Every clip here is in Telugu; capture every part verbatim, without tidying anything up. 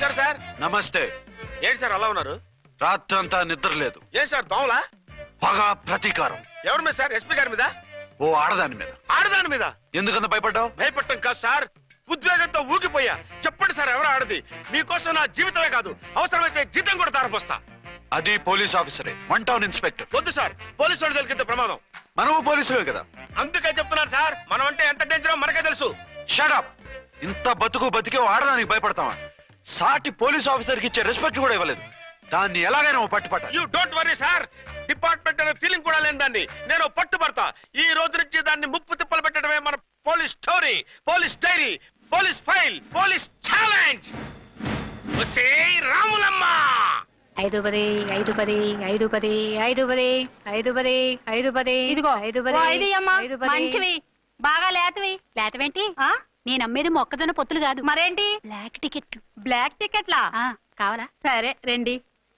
నమస్కారం సార్. నమస్తే. ఏంటి సార్ అలా ఉన్నారు? రాత్రంతా నిద్ర లేదు. ఏ సార్ దోమలా? పగ ప్రతీకారం. ఎవరి మీద సార్? ఎస్పీ గారి మీద? ఓ ఆడదాని మీద. ఆడదాని మీద? ఎందుకంత భయపడ్డావు? భయపడటం కాదు సార్, ఉద్వేగంతో ఊగిపోయా. చెప్పండి సార్, ఎవరు ఆడది? మీకోసం నా జీవితమే కాదు, అవసరమైతే జీతం కూడా తారపోస్తా. అది పోలీస్ ఆఫీసరే, వన్ టౌన్ ఇన్స్పెక్టర్. వద్దు సార్, పోలీసు వాళ్ళు దొరికితే ప్రమాదం. మనము పోలీసులే కదా. అందుకే చెప్తున్నారు సార్, మనం అంటే ఎంత డేంజరో మనకే తెలుసు. షటప్. ఇంత బతుకు బతికే ఆడదానికి భయపడతావా? సాటి పోలీస్ ఆఫీసర్ కి ఇచ్చే రెస్పెక్ట్ కూడా ఇవ్వలేదు. దాన్ని ఎలాగైనా పట్టుపట్ట. You don't worry sir, department అనే ఫీలింగ్ కూడా లేని దాన్ని నేను పట్టుబడతా. ఈ రోజు నుంచి దాన్ని ముప్పు తిప్పలు పెట్టడమే మన police story, police diary, police file, police challenge. Ramulamma. ఐదు పది ఐదు పది ఐదు పది ఐదు పది ఐదు పది ఐదు పది ఇదిగో ఐదు పది ఐదు మంచివి, బాగా లేతవి. లేతవేంటి? నేను అమ్మేది మొక్కజొన్న పొత్తులు కాదు. మరేంటి? Black ticket. బ్లాక్ టికెట్లా? కావాలా? సరే రండి.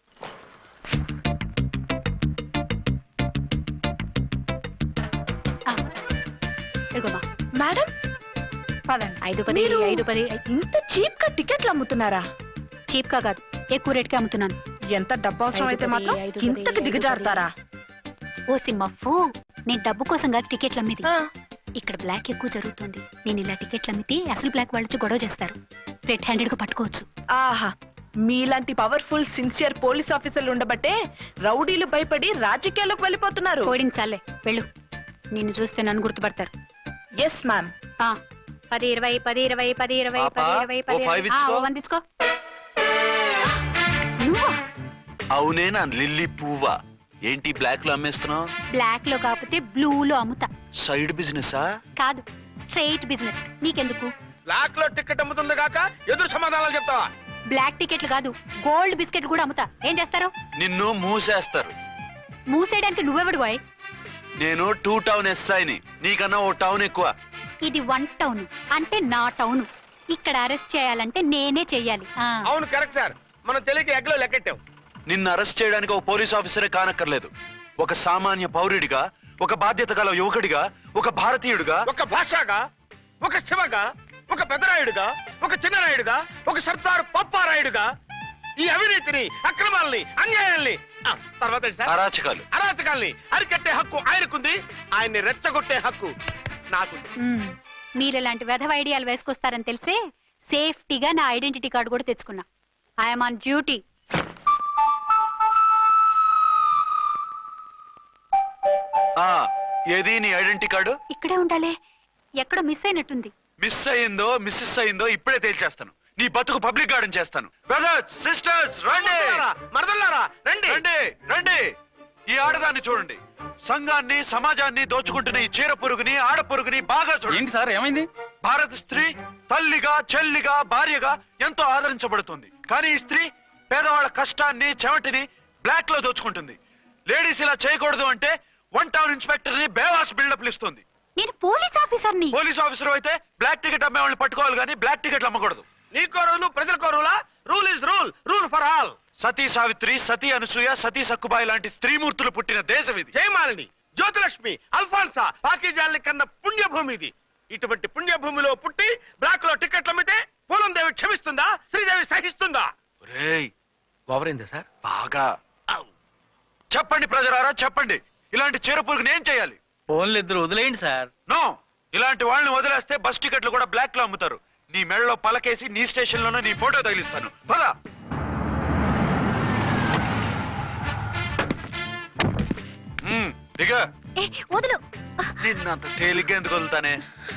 ఇదిగోమా మేడం పదండి. ఐదు పది ఐదు పది. ఇంత చీప్ గా టికెట్లు అమ్ముతున్నారా? చీప్ గా కాదు, ఎక్కువ రేట్ కి అమ్ముతున్నాను. ఎంత డబ్బు అవసరం అయితే మాత్రం ఇంతకి దిగజారుతారా? ఓ సిమ్మఫు, నేను డబ్బు కోసం కాదు టికెట్లు అమ్మేది. ఇక్కడ బ్లాక్ ఎక్కువ జరుగుతుంది. నేను ఇలా టికెట్లు అమ్మితే అసలు బ్లాక్ వాళ్ళు గొడవ చేస్తారు. రెడ్ హ్యాండెడ్ గా పట్టుకోవచ్చు. ఆహా, మీలాంటి పవర్ఫుల్ సిన్సియర్ పోలీస్ ఆఫీసర్లు ఉండబట్టే రౌడీలు భయపడి రాజకీయాల్లోకి వెళ్ళిపోతున్నారు. ఓడించాలే వెళ్ళు, నిన్ను చూస్తే నన్ను గుర్తుపడతారు. Yes ma'am. పది ఇరవై పది ఇరవై పది ఇరవై పది ఇరవై పది వందించుకో. అవునే నా లిల్లీ పువ్వా? ఏంటి బ్లాక్ లో అమ్మేస్తున్నావు? బ్లాక్ లో కాకపోతే బ్లూ లో అమ్ముతా. సైడ్ బిజినెస్ కాదు, స్ట్రైట్ బిజినెస్. నీకెందుకు? బ్లాక్ లో టికెట్ అమ్ముతుంది కాక ఎదురు సమాధానాలు చెప్తావా? బ్లాక్ టికెట్లు కాదు, గోల్డ్ బిస్కెట్ కూడా అమ్ముతా. ఏం చేస్తారు? నిన్ను మూసేస్తారు. మూసేయడానికి నువ్వెవడు బాయ్? నేను టూ టౌన్ ఎస్ఐని, నీకన్నా ఓ టౌన్ ఎక్కువ. ఇది వన్ టౌన్ అంటే నా టౌన్. ఇక్కడ అరెస్ట్ చేయాలంటే నేనే చెయ్యాలి. అవును కరెక్ట్ సార్, మనం తెలియక ఎగ్లో లెక్కెట్టాం. నిన్ను అరెస్ట్ చేయడానికి ఒక పోలీస్ ఆఫీసరే కానక్కర్లేదు. ఒక సామాన్య పౌరుడిగా, ఒక బాధ్యత గల యువకుడిగా, ఒక భారతీయుడిగా, ఒక భాషగా, ఒక శివగా, ఒక పెద్దరాయుడుగా, ఒక చిన్నరాయుడుగా, ఒక సర్దార్ పప్పారాయుడుగా ఈ అవినీతిని, అక్రమాలని, అన్యాయాల్ని, తర్వాత అరాచకాలు అరాచకాల్ని అరికట్టే హక్కు ఆయనకుంది. ఆయన్ని రెచ్చగొట్టే హక్కు నాకుంది. మీరు ఇలాంటి వెధవ ఐడియాలు వేసుకొస్తారని తెలిసే సేఫ్టీగా నా ఐడెంటిటీ కార్డు కూడా తెచ్చుకున్నా. I'm on duty. ఏది నీ ఐడెంటిటీ కార్డు? ఇక్కడే ఉండాలి. ఎక్కడో మిస్ అయినట్టుంది. మిస్ అయిందో మిస్సెస్ అయిందో ఇప్పుడే తేల్చేస్తాను. నీ బతుకు పబ్లిక్ గార్డెన్ చేస్తాను. బ్రదర్స్, సిస్టర్స్, రండి. మరదల్లారా రండి రండి రండి. ఈ ఆడదాన్ని చూడండి. సంఘాన్ని, సమాజాన్ని దోచుకుంటున్న ఈ చీర పురుగుని, ఆడ పురుగుని బాగా చూడండి. సార్ ఏమైంది? భారత స్త్రీ తల్లిగా, చెల్లిగా, భార్యగా ఎంతో ఆదరించబడుతుంది. కానీ ఈ స్త్రీ పేదవాళ్ల కష్టాన్ని, చెమటిని బ్లాక్ లో దోచుకుంటుంది. లేడీస్ ఇలా చేయకూడదు అంటే వన్ టౌన్ ఇన్స్పెక్టర్ ని బేవాస్ బిల్డప్ ఇస్తుంది. నేను పోలీస్ ఆఫీసర్ని. పోలీస్ ఆఫీసర్ అయితే బ్లాక్ టికెట్ అమ్మే వాళ్ళని పట్టుకోవాలి కానీ బ్లాక్ టికెట్లు అమ్మకూడదు. నీకో రూలు, ప్రజలకో రూలా? Rule is rule, rule for all. Sati Savitri, Sati Anasuya, Sati Sakkubai లాంటి స్త్రీమూర్తులు పుట్టిన దేశం ఇది. జయమాలిని, జ్యోతిలక్ష్మి, అల్ఫాన్సా, పాకిజాల్ని కన్న పుణ్యభూమి ఇది. ఇటువంటి పుణ్యభూమిలో పుట్టి బ్లాక్ లో టికెట్లు అమ్మితే పూలం దేవి క్షమిస్తుందా? శ్రీదేవి సహిస్తుందా? ఓవరైందా సార్? బాగా చెప్పండి ప్రజలారా, చెప్పండి. ఇలాంటి చీరపురుగు నేను చేయాలి? ఫోన్లు ఇద్దరు వదిలేయండి సార్. నో, ఇలాంటి వాళ్ళని వదిలేస్తే బస్ టికెట్లు కూడా బ్లాక్ లో అమ్ముతారు. నీ మెడలో పలకేసి నీ స్టేషన్ లోనే నీ ఫోటో తగిలిస్తాను. పదా. దిగ. వదులు. నిన్నంత తేలిగ్గా ఎందుకు వదులుతానే?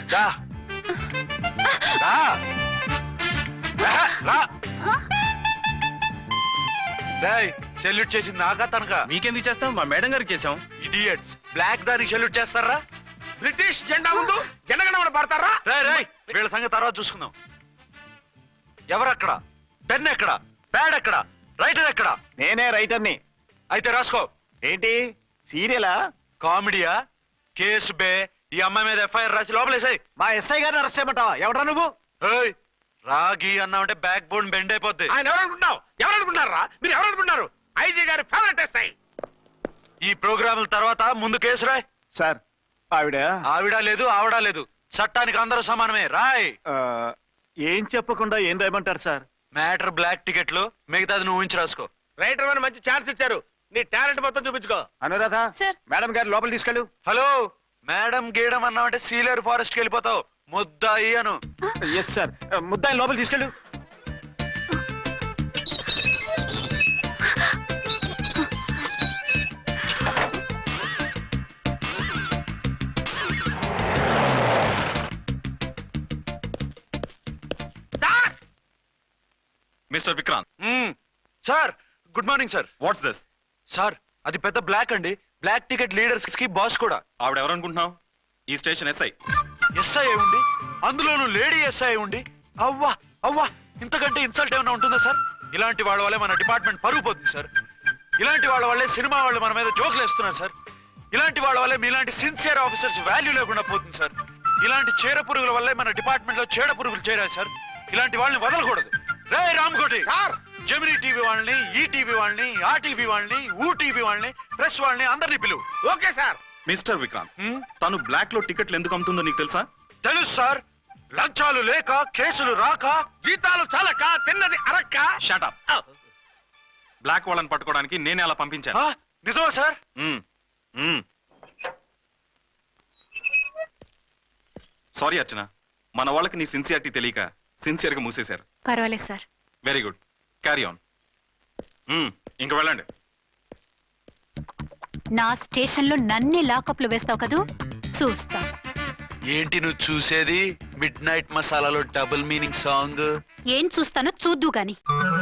సెల్యూట్ చేసింది నాకా తనకా? మీకెందుకు చేస్తాం? మా మేడం గారికి చేసాం. ఇడియట్స్, బ్లాక్ దానికి సెల్యూట్ చేస్తారా? బ్రిటిష్ జెండా ముందు జనగణమన పడతారా? రాయ్ రాయ్, వీళ్ళ సంగతి తర్వాత చూసుకుందాం. ఎవరక్కడ? పెన్ ఎక్కడ? ప్యాడ్ ఎక్కడ? రైటర్ ఎక్కడ? నేనే రైటర్ని. అయితే రాసుకో. ఏంటి సీరియలా, కామెడీయా? కేసు బే. ఈ అమ్మాయి మీద ఎఫ్ఐఆర్ రాసి లోపలేసాయి. మా ఎస్ఐ గారిని అరెస్ట్ చేయమంటావా? ఎవడా నువ్వు? రాగి అన్నామంటే బ్యాక్ బోన్ బెండ్ అయిపోద్ది. ఆయన ఎవరనుకుంటున్నావు? ఎవరనుకుంటారా మీరు? ఎవరనుకుంటున్నారు? ఐజీ గారి ఫేవరెట్ ఎస్ఐ. ఈ ప్రోగ్రాముల తర్వాత ముందు కేసు రాయ్. సార్ ఆవిడ ఆవిడ లేదు, ఆవిడ లేదు. చట్టానికి అందరూ సమానమే. రాయ్. ఏం చెప్పకుండా ఏం రాయమంటారు సార్? మ్యాటర్ బ్లాక్ టికెట్లు, మిగతాది నువ్వు ఉంచి రాసుకో. రైటర్ అని మంచి ఛాన్స్ ఇచ్చారు, నీ టాలెంట్ మొత్తం చూపించుకో. అనురాధ సార్. మేడం గారు లోపల తీసుకెళ్ళు. హలో, మేడం గీయడం అన్నావంటే సీలేరు ఫారెస్ట్ కి వెళ్ళిపోతావు. ముద్దాయి అను. ఎస్ సార్, ముద్దాయి లోపల తీసుకెళ్ళు. Mister Vikrant, sir good morning sir. What's this? Sir అది పెద్ద బ్లాక్ అండి, బ్లాక్ టికెట్ లీడర్స్ కి బాస్ కూడా. ఆవిడ ఎవరనుకుంటున్నావు? ఈ స్టేషన్ ఎస్ఐ. ఎస్ఐ ఉండి, అందులోనూ లేడీ ఎస్ఐ ఉండి, అవ్వా అవ్వా ఇంతకంటే ఇన్సల్ట్ ఏమైనా ఉంటుందా సార్? ఇలాంటి వాళ్ళ వల్లే మన డిపార్ట్మెంట్ పరుగు పోతుంది సార్. ఇలాంటి వాళ్ళ వల్లే సినిమా వాళ్ళు మన మీద జోకులు వేస్తున్నారు సార్. ఇలాంటి వాళ్ళ వల్లే మీలాంటి సిన్సియర్ ఆఫీసర్స్ వాల్యూ లేకుండా పోతుంది సార్. ఇలాంటి చీడ పురుగుల వల్లే మన డిపార్ట్మెంట్ లో చీడ పురుగులు చేరారు సార్. ఇలాంటి వాళ్ళని వదలకూడదు. రే రామ్కోటి సార్, జమినీ టీవీ వాళ్ళని, ఈ టీవీ వాళ్ళని, ఆ టీవీ వాళ్ళని, ఊ టీవీ వాళ్ళని, ప్రెస్ వాళ్ళని అందరినీ పిలువు. Okay sir. మిస్టర్ విక్రాంత్, తను బ్లాక్ లో టికెట్లు ఎందుకు అమ్ముతుందో నీకు తెలుసా? తెలుసు సార్. లంచాలు లేక, కేసులు రాక, జీతాలు చాలక, తిన్నది అరక్క. షటప్. బ్లాక్ వాళ్ళని పట్టుకోవడానికి నేనే అలా పంపించాను. ఆ, నిజమా సార్? సారీ అర్చన, మన వాళ్ళకి నీ సిన్సియారిటీ తెలియక సిన్సియర్ గా మూసేశారు. పర్వాలేదు sir. Very good, carry on. ఇంక వెళ్ళండి. నా స్టేషన్ లో నన్నే లాకప్ లో వేస్తావు కదూ, చూస్తా. ఏంటి నువ్వు చూసేది? మిడ్ నైట్ మసాలాలో డబుల్ మీనింగ్ సాంగ్. ఏం చూస్తానో చూద్దు గాని.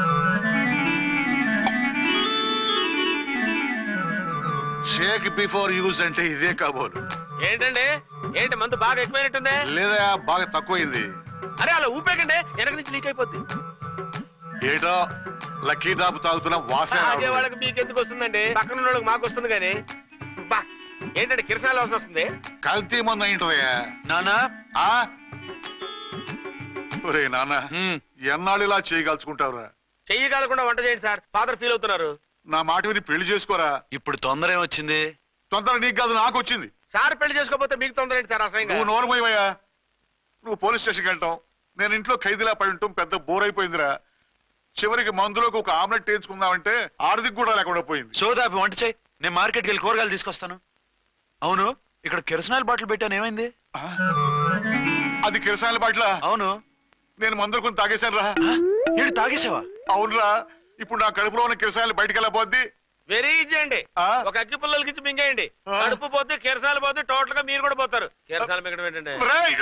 షేక్ బిఫోర్ యూజ్ అంటే ఇదే కాబోలు. ఏంటండి, ఏంటి మందు బాగా ఎక్కువైనట్టుంది? లేదా బాగా తక్కువైంది. అరే అలా ఊపేకండి, వెనక నుంచి లీక్ అయిపోద్ది. ఏటో లక్కీ డ్రాప్ తాగుతున్న వాసన తాగే రావట్లేదు. వాళ్ళకి మీకు ఎందుకు వస్తుందండి, పక్కన ఉన్న వాళ్ళకి మాకు వస్తుంది కానీ. బా ఏంటంటే కిరసనాల వాసన వస్తుంది. కల్తీ మందు అయింటదయ్యా. నానా ఆ? ఒరే నాన్న, ఎన్నాళ్ళు ఇలా చేయగలుచుకుంటావురా? చెయ్యి కాలకుండా వంట చేయండి సార్, ఫాదర్ ఫీల్ అవుతున్నారు. నా మాట విని పెళ్లి చేసుకోరా. ఇప్పుడు తొందర ఏమొచ్చింది? తొందర నీకు కాదు, నాకు వచ్చింది. సార్ పెళ్లి చేసుకోకపోతే మీకు తొందర ఏంటి సార్? అసహ్యంగా. నువ్వు నోరుమోయవయ్యా. నువ్వు పోలీస్ స్టేషన్కి వెళ్తాం, నేను ఇంట్లో ఖైదీలా పడి ఉంటాం. పెద్ద బోర్ అయిపోయిందిరా. చివరికి మందులోకి ఒక ఆమ్లెట్ వేయించుకుందామంటే ఆర్థిక కూడా లేకుండా పోయింది. సోదాపి వంట చేయి, నేను మార్కెట్కి వెళ్ళి కూరగాయలు తీసుకొస్తాను. అవును, ఇక్కడ కిరసనాయిల్ బాటిల్ పెట్టాను, ఏమైంది? ఆ? అది కిరసాయల బాట్ల. అవును, నేను మందులు కొని తాగేశాను రా. ఏడు తాగేసావా? అవునురా, ఇప్పుడు నా కడుపులో ఉన్న కిరసాయలు బయటికి వెళ్ళబోద్ది. వెరీ ఈజీ అండి. ఆ? ఒక అగ్గి పుల్లలకి మింగేయండి, ఆ. కడుపు పోతే కిరసాలు పోతే టోటల్ గా మీరు కూడా పోతారు. కిరసాలు మింగడం ఏంటంటే రేయ్!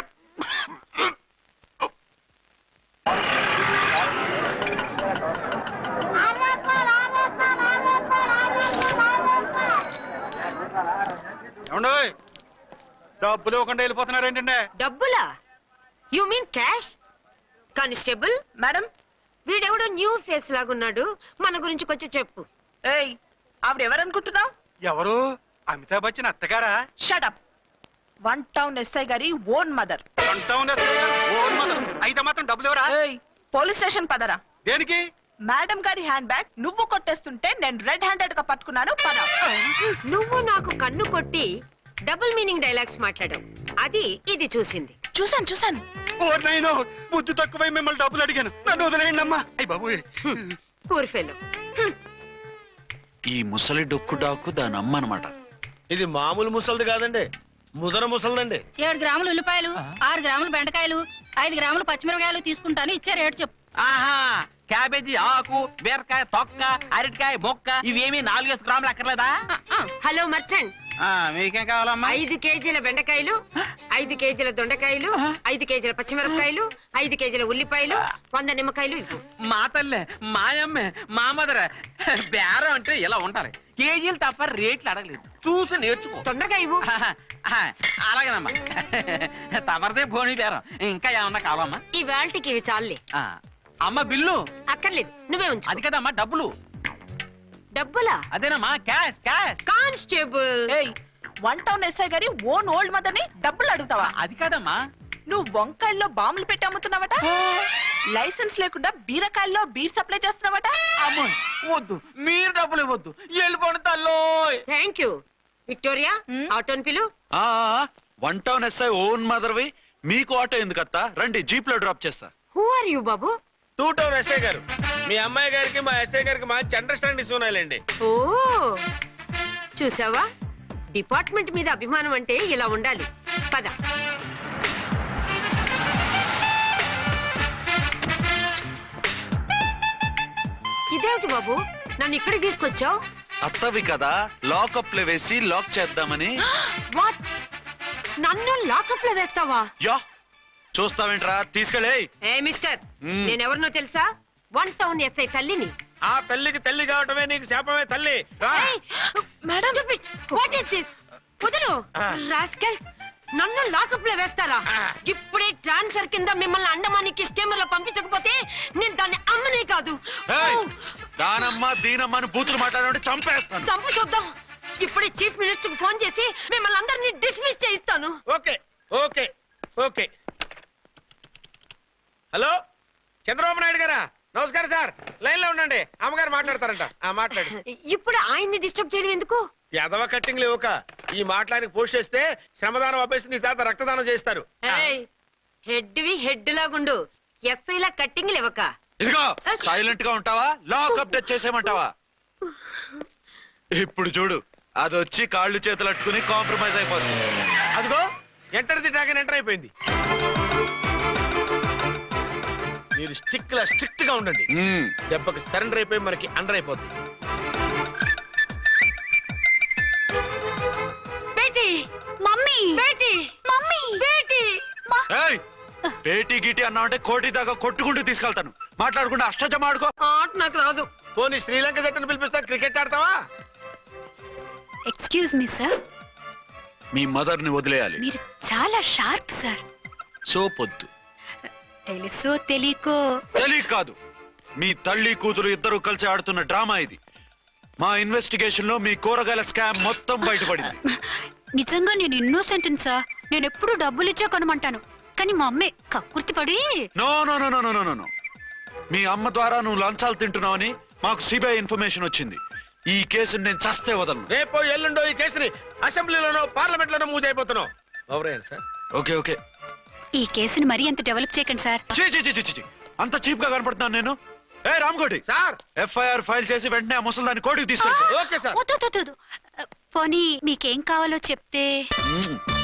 ఏమండోయ్, డబ్బులు ఇవ్వకుండా వెళ్ళిపోతున్నారు ఏంటంటే? డబ్బులా? You mean cash? Constable madam. వీడెవడో న్యూ ఫేస్ లాగున్నాడు, మన గురించి కొంచెం చెప్పు. ఏయ్, ఆవిడ ఎవరనుకుంటున్నావు? ఎవరు? అమితాబ్ బచ్చన్ అత్తగారా? షటప్. వన్ టౌన్ ఎస్ఐ గారి ఓన్ మదర్. అంటావునా సార్? Oh mother. అయితే మాత్రం డబ్బులు ఎవరా? ఏయ్, పోలీస్ స్టేషన్ పదరా. దేనికి? మేడం గారి హ్యాండ్ బ్యాగ్ నువ్వు కొట్టేస్తుంటే నేను రెడ్ హ్యాండెడ్ గా పట్టుకున్నాను. పద. నువ్వు నాకు కన్ను కొట్టి డబుల్ మీనింగ్ డైలాగ్స్ మాట్లాడావు, అది ఇది చూసింది. చూసాను చూసాను. ఓ నైనో, బుద్ధి తక్కువై మిమ్మల్ని డబ్బులు అడిగాను, నన్ను వదిలేయండి అమ్మా. అయ్యి బాబు. Poor fellow. ఈ ముసలి డొక్కు డాకు దాని అమ్మ అనమాట. ఇది మామూలు ముసలిది కాదండి, ముదర ముసలిదండి. ఏడు గ్రాములు ఉల్లిపాయలు, ఆరు గ్రాములు బెండకాయలు, ఐదు గ్రాములు పచ్చిమిరపకాయలు తీసుకుంటాను. ఇచ్చే రేటు చెప్పు. ఆహా, క్యాబేజీ ఆకు, బీరకాయ తొక్క, అరటికాయ బొక్క, ఇవేమి నాలుగేసి గ్రాములు అక్కర్లేదా? హలో మర్చండ్, మీకేం కావాలమ్మా? ఐదు కేజీల బెండకాయలు, ఐదు కేజీల దొండకాయలు, ఐదు కేజీల పచ్చిమిరపకాయలు, ఐదు కేజీల ఉల్లిపాయలు, వంద నిమ్మకాయలు ఇవ్వు. మా తల్లే, మాయమ్మే, మా మదర బేరం అంటే ఇలా ఉండాలి. కేజీలు తప్ప రేట్లు అడగలేదు, చూసి నేర్చుకో. తొందరగా ఇవ్వు. అలాగేనమ్మా, తమరిదే భోని బేరం. ఇంకా ఏమన్నా కావాలమ్మా? ఈ వేల్టీకి ఇవి చాలే. ఆ, అమ్మ బిల్లు అక్కర్లేదు, నువ్వే ఉంచు. అది కదమ్మా డబ్బులు. డబ్బులా? అదేనమ్మా క్యాష్ క్యాష్. కానిస్టేబుల్, ఏయ్, వన్ టౌన్ ఎస్ఐ గారి ఓన్ ఓల్డ్ మదర్ ని డబ్బులు అడుగుతావా? అది కాదమ్మా. నువ్వు వంకాయల్లో బాంబులు పెట్టి అమ్ముతున్నావట, లైసెన్స్ లేకుండా బీరకాయల్లో బీర్ సప్లై చేస్తున్నావట. అమ్మో వద్దు, మీరు డబ్బులు ఇవ్వద్దు, వెళ్ళిపోండి తల్లో. Thank you. విక్టోరియా, ఆటోన్ పిలు. వన్ టౌన్ ఎస్ఐ ఓన్ మదర్వి, మీకు ఆటో ఎందుకత్తా? రండి, జీప్ లో డ్రాప్ చేస్తా. హూ ఆర్ యూ బాబు? టూ టౌన్ ఎస్ఐ గారు. మీ అమ్మాయి గారికి మా ఎస్ఐ గారికి మంచి అండర్స్టాండింగ్స్ ఉన్నాయండి. ఓ చూసావా, డిపార్ట్మెంట్ మీద అభిమానం అంటే ఇలా ఉండాలి. పద. ఇదేమిటి బాబు, నన్ను ఇక్కడికి తీసుకొచ్చావు? అత్తవి కదా, లాకప్ లో వేసి లాక్ చేద్దామని. వాట్, నన్ను లాకప్ లో వేస్తావా? యా, చూస్తావేంట్రా, తీసుకెళ్ళే. ఏ మిస్టర్, మ్మ్. నేనెవరినో తెలుసా? వన్ టౌన్ ఎస్ఐ తల్లిని. ఆ తల్లికి తల్లి కావటమే నీకు శాపమే తల్లి. రా. Madam, what is this? వదులు రాస్కల్, నన్ను లాకప్ లో వేస్తారా? ఇప్పుడే ట్రాన్స్ఫర్ కింద మిమ్మల్ని అండమానికి స్టీమర్ లో పంపించకపోతే నేను దాన్ని అమ్మనే కాదు. ఏయ్, దానమ్మ దీనమ్మని బూతులు మాట్లాడే చంపేస్తాను. చంపు చూద్దాం. ఇప్పుడే చీఫ్ మినిస్టర్ కు ఫోన్ చేసి మిమ్మల్ని అందరినీ డిస్మిస్ చేయిస్తాను. Okay okay okay. Hello, Chandrababu Naidu గారా? నమస్కారం సార్, లైన్ లో ఉండండి, అమ్మగారు మాట్లాడతారంట. ఆ మాట్లాడు. ఇప్పుడు ఆయన్ని డిస్టర్బ్ చేయడం ఎందుకు? ఎదవ కట్టింగ్ లేవుక ఈ మాట్లాడికి పోస్ట్ చేస్తే శ్రమదానం అభ్యసి నీ తాత రక్తదానం చేస్తారు. హెడ్ వి హెడ్ లాగుండు, ఎస్ఐలా కట్టింగ్ లేవక. ఇదిగో సైలెంట్ గా ఉంటావా, లాక్ అప్డేట్ చేసేయమంటావా? ఇప్పుడు చూడు, అది వచ్చి కాళ్ళు చేతులు అట్టుకుని కాంప్రమైజ్ అయిపోతుంది. అదిగో ఎంటర్ ది డ్రాగన్ ఎంటర్ అయిపోయింది. మీరు స్టిక్ లా స్ట్రిక్ట్ గా ఉండండి. మ్మ్. దెబ్బకి సరెండర్ అయిపోయి మనకి అండర్ అయిపోద్ది. బేటీ, మమ్మీ, బేటీ, మమ్మీ, బేటీ. ఏయ్, పేటీ గీటీ అన్నావంటే కోటి దాకా కొట్టుకుంటూ తీసుకెళ్తాను. మాట్లాడకుండా అష్టజమ ఆడుకో. ఆట నాకు రాదు. పోనీ శ్రీలంక జట్టును పిలిపిస్తా, క్రికెట్ ఆడతావా? ఎక్స్క్యూజ్ మీ సార్, మీ మదర్ ని వదిలేయాలి. మీరు చాలా షార్ప్ సార్. సోపొద్దు. తెలుసో తెలియకో తెలియ కాదు, మీ తల్లి కూతురు ఇద్దరు కలిసి ఆడుతున్న డ్రామా ఇది. మా ఇన్వెస్టిగేషన్ లో మీ కూరగాయల స్కామ్ మొత్తం బయటపడింది. నిజంగా నేను ఇన్నోసెంట్ సార్. నేను ఎప్పుడు డబ్బులు ఇచ్చా కొనమంటాను, కానీ మా అమ్మే కక్కుర్తి పడి. No no no no no no no మీ అమ్మ ద్వారా నువ్వు లంచాలు తింటున్నావని మాకు సిబిఐ ఇన్ఫర్మేషన్ వచ్చింది. ఈ కేసుని నేను చస్తే వదలను. రేపో ఎల్లుండో ఈ కేసుని అసెంబ్లీలోనో పార్లమెంట్ లోనో మూవ్ అయిపోతున్నావు. ఓవరేయండి సార్. Okay okay. ఈ కేసుని మరీ అంత డెవలప్ చేయకండి సార్. చీ చీ చీ చీ చీ. అంత చీప్ గా కనపడుతున్నాను నేను? ఏ రామ్కోటి సార్, ఎఫ్ఐఆర్ ఫైల్ చేసి వెంటనే ఆ ముసలిదాన్ని కోర్టుకు తీసుకెళ్తా. Okay sir. వద్దు, వద్దు, వద్దు. పోనీ మీకేం కావాలో చెప్తే. మ్మ్.